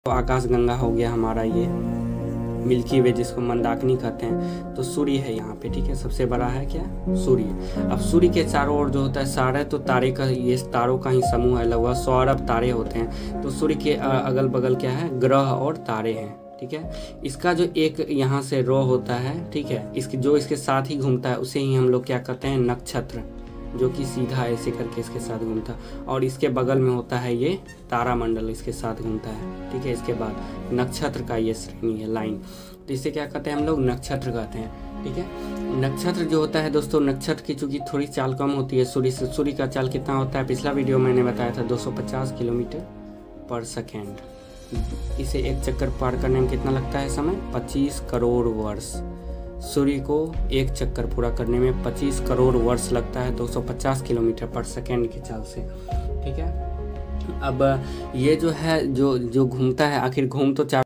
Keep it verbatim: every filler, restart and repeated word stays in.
तो आकाशगंगा हो गया हमारा ये मिल्की वे जिसको मंदाकिनी कहते हैं। तो सूर्य है यहाँ पे, ठीक है। सबसे बड़ा है क्या? सूर्य। अब सूर्य के चारों ओर जो होता है सारे तो तारे का, ये तारों का ही समूह है, लगभग सौ अरब तारे होते हैं। तो सूर्य के अगल बगल क्या है? ग्रह और तारे हैं, ठीक है। इसका जो एक यहाँ से रो होता है, ठीक है, इसके जो इसके साथ ही घूमता है उसे ही हम लोग क्या कहते हैं? नक्षत्र, जो कि सीधा ऐसे करके इसके साथ घूमता है। और इसके बगल में होता है ये तारामंडल, इसके साथ घूमता है, ठीक है। इसके बाद नक्षत्र का ये श्रेणी है, लाइन। तो इसे क्या कहते हैं हम लोग? नक्षत्र कहते हैं, ठीक है। नक्षत्र जो होता है दोस्तों, नक्षत्र की चूंकि थोड़ी चाल कम होती है सूर्य से। सूर्य का चाल कितना होता है? पिछला वीडियो मैंने बताया था, दो सौ पचास किलोमीटर पर सेकेंड। इसे एक चक्कर पार करने में कितना लगता है समय? पच्चीस करोड़ वर्ष। सूर्य को एक चक्कर पूरा करने में पच्चीस करोड़ वर्ष लगता है, दो सौ पचास किलोमीटर पर सेकेंड की चाल से, ठीक है। अब ये जो है जो जो घूमता है, आखिर घूम तो चार